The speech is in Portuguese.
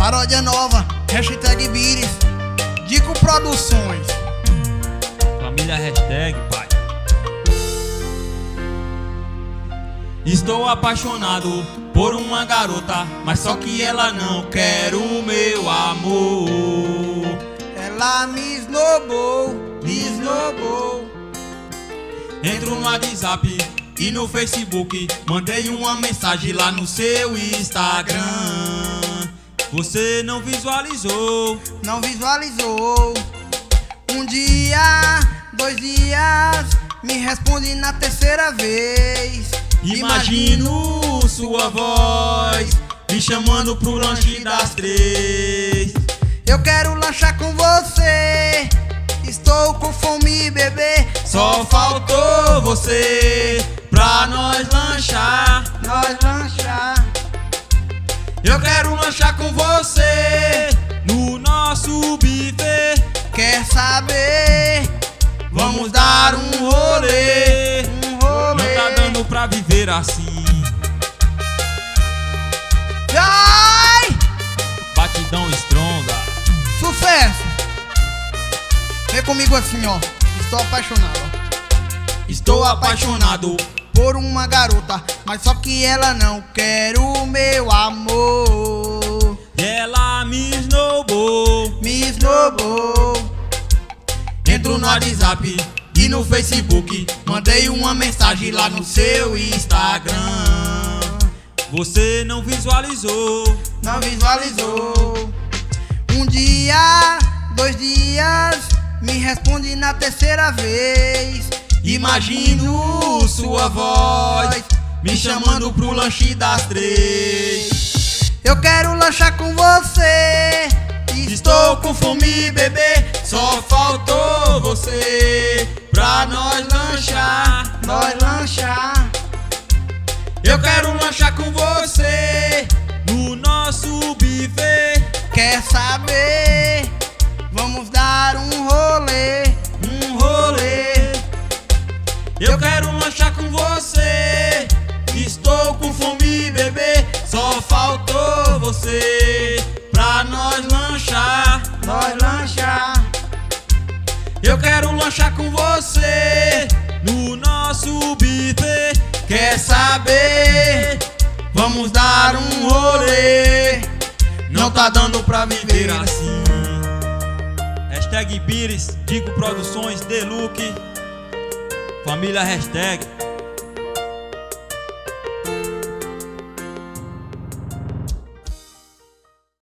Paródia nova, hashtag Bires, Dico Produções. Família hashtag, pai. Estou apaixonado por uma garota, mas só que ela não quer o meu amor. Ela me esnobou, me esnobou. Entro no WhatsApp e no Facebook, mandei uma mensagem lá no seu Instagram. Você não visualizou, não visualizou. Um dia, 2 dias, me responde na terceira vez. Imagino sua voz me chamando pro lanche das 3. Eu quero lanchar com você, estou com fome, bebê. Só faltou você pra nós lanchar. Nós lanchar. Eu quero lanchar com você no nosso buffet. Quer saber? Vamos dar um rolê. Não tá dando pra viver assim. Ai! Batidão estronda. Sucesso! Vem comigo assim, ó. Estou apaixonado, ó. Estou apaixonado por uma garota, mas só que ela não quer o meu amor. E ela me esnobou, me esnobou. Entro no WhatsApp e no Facebook, mandei uma mensagem lá no seu Instagram. Você não visualizou, não visualizou. Um dia, 2 dias, me responde na terceira vez. Imagino sua voz me chamando pro lanche das 3. Eu quero lanchar com você, estou com fome, bebê. Só faltou você pra nós lanchar. Nós lanchar. Eu quero lanchar com você no nosso buffet. Quer saber? Vamos dar um rolê. Um rolê. Eu quero lanchar com você, estou com fome, bebê. Só faltou você pra nós lanchar. Nós lanchar. Eu quero lanchar com você no nosso buffet. Quer saber? Vamos dar um rolê. Não tá dando pra viver assim. Hashtag Bires, Dico Produções, Deluque. Família hashtag.